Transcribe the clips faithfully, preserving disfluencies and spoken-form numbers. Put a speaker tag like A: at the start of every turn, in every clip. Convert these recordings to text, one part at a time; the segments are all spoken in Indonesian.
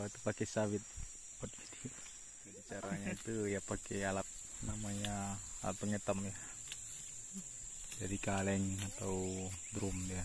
A: itu pakai sabit buat video. Jadi caranya itu ya pakai alat namanya alat pengetam ya, dari kaleng atau drum ya.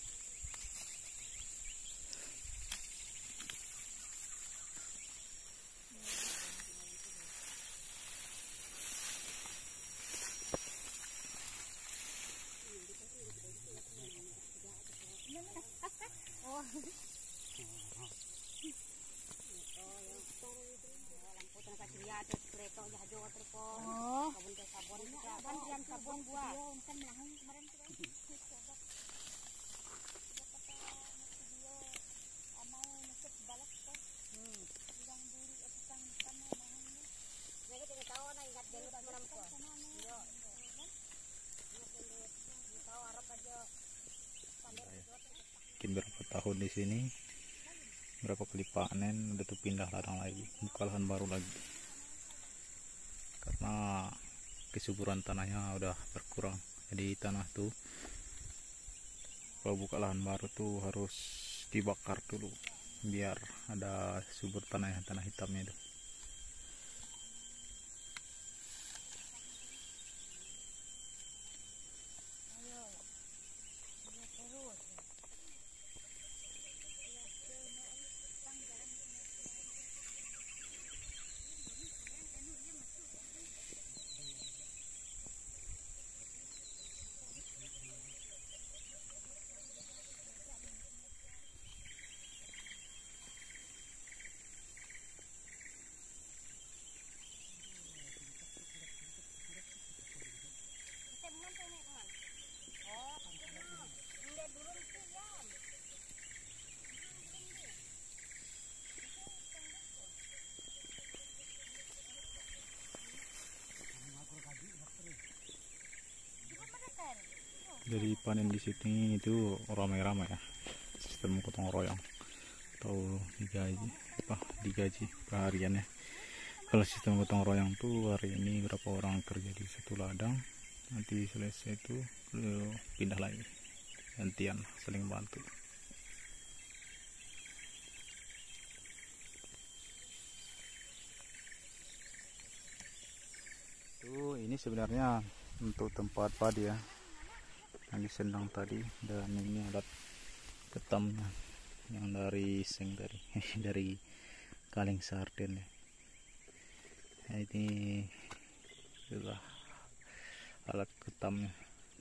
A: Mungkin berapa tahun di sini, berapa kali panen, udah tuh pindah ladang lagi, buka lahan baru lagi, karena kesuburan tanahnya udah berkurang. Jadi tanah tuh kalau buka lahan baru tuh harus dibakar dulu biar ada subur tanahnya, tanah hitamnya itu. Jadi panen di sini itu ramai-ramai ya, sistem gotong royong atau digaji apa digaji per harian ya. Kalau sistem gotong royong tuh hari ini berapa orang kerja di satu ladang, nanti selesai itu pindah lagi, gantian saling bantu. Tuh ini sebenarnya untuk tempat padi ya, yang disendang tadi, dan ini alat ketamnya yang dari seng tadi dari kaleng sarden ya. Nah, ini adalah alat ketamnya.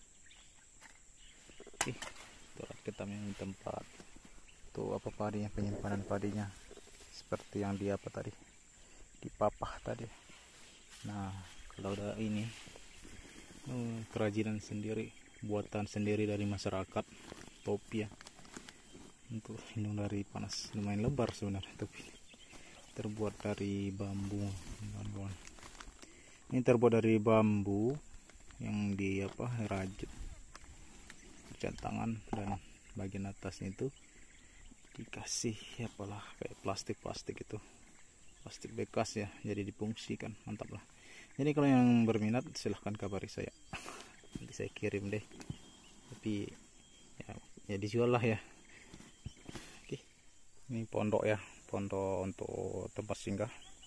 A: Oke, itu alat ketamnya, ini tempat tuh apa padinya, penyimpanan padinya seperti yang di apa tadi, di papah tadi. Nah kalau udah ini oh, kerajinan sendiri, buatan sendiri dari masyarakat, topi ya, untuk lindung dari panas. Lumayan lebar sebenarnya topi, terbuat dari bambu kawan-kawan. Ini terbuat dari bambu yang di apa rajut tangan, dan bagian atasnya itu dikasih ya apalah kayak plastik-plastik itu, plastik bekas ya, jadi difungsikan. Mantap lah. Jadi kalau yang berminat silahkan kabari saya, nanti saya kirim deh, tapi ya, ya dijual lah ya. Oke, ini pondok ya, pondok untuk tempat singgah.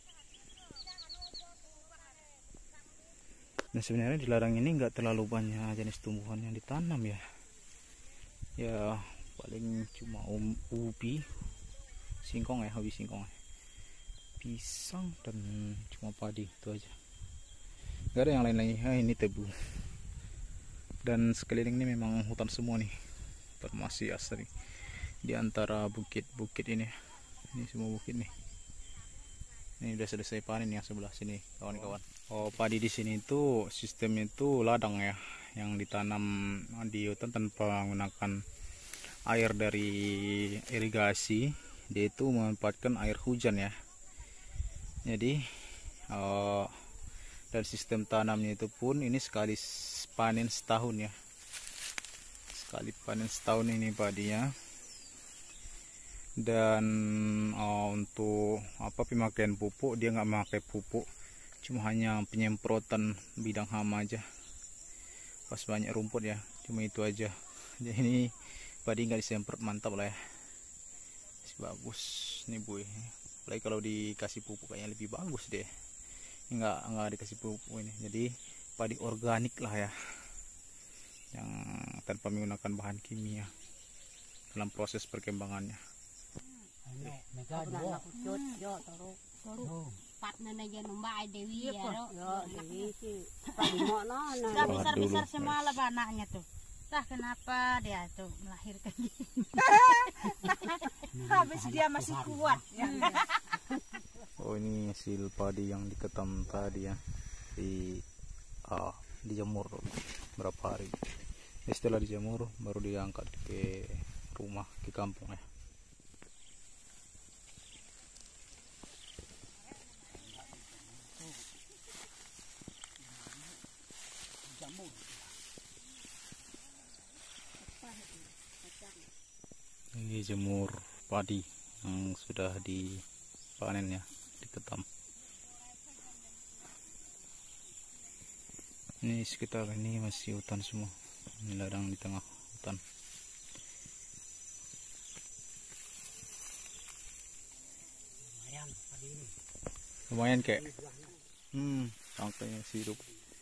A: Nah sebenarnya di ladang ini nggak terlalu banyak jenis tumbuhan yang ditanam ya, ya paling cuma um, ubi, singkong ya, ubi singkong, pisang, dan cuma padi, itu aja. Gak ada yang lain lagi. Ah, ini tebu. Dan sekeliling ini memang hutan semua nih, formasi asri di antara bukit-bukit ini. Ini semua bukit nih. Ini udah selesai panen yang sebelah sini, kawan-kawan. Oh, padi di sini itu sistemnya itu ladang ya, yang ditanam di hutan tanpa menggunakan air dari irigasi. Dia itu memanfaatkan air hujan ya. Jadi uh, dan sistem tanamnya itu pun ini sekali panen setahun ya, sekali panen setahun ini padinya. Dan uh, untuk apa pemakaian pupuk, dia nggak memakai pupuk, cuma hanya penyemprotan bidang hama aja pas banyak rumput ya, cuma itu aja. Jadi ini padi nggak disemprot, mantap lah ya, bagus nih boy. Apalagi kalau dikasih pupuk kayaknya lebih bagus deh. Enggak enggak dikasih pupuk ini. Jadi padi organik lah ya, yang tanpa menggunakan bahan kimia dalam proses perkembangannya.
B: Besar-besar semalam anaknya tuh. Entah kenapa dia tuh melahirkan gini. Habis dia masih kuat.
A: Oh, ini hasil padi yang diketam tadi ya, di ah, dijemur berapa hari. Setelah dijemur baru diangkat ke rumah, ke kampung ya. Ini jemur padi yang sudah dipanen ya, diketam. Ini sekitar ini masih hutan semua, ini ladang di tengah hutan. Lumayan kayak hmm rangkainya sirup.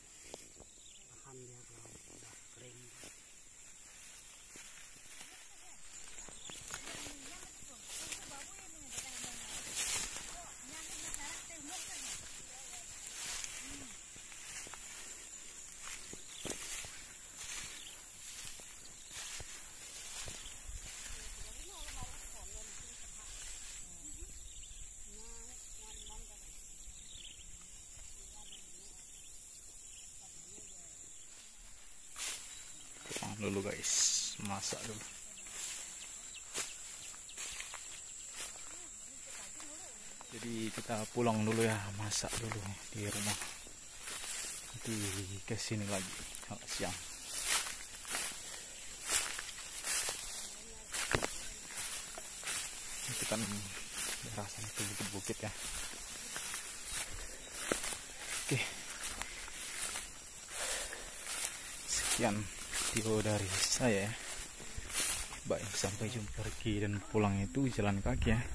A: Dulu guys, masak dulu. Jadi kita pulang dulu ya, masak dulu di rumah. Nanti kesini lagi agak siang. Ini kan daerah sana itu bukit-bukit ya. Oke, sekian video dari saya ya. Baik, sampai jumpa pergi dan pulang itu jalan kaki ya.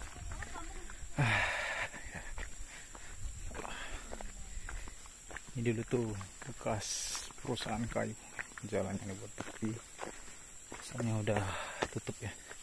A: Ini dulu tuh bekas perusahaan kayu, jalannya buat tapi misalnya udah tutup ya.